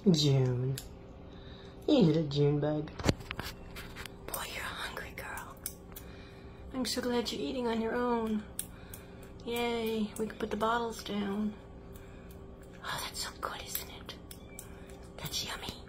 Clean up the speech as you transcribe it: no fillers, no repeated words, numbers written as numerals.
June. You little June bug. Boy, you're a hungry girl. I'm so glad you're eating on your own. Yay, we can put the bottles down. Oh, that's so good, isn't it? That's yummy.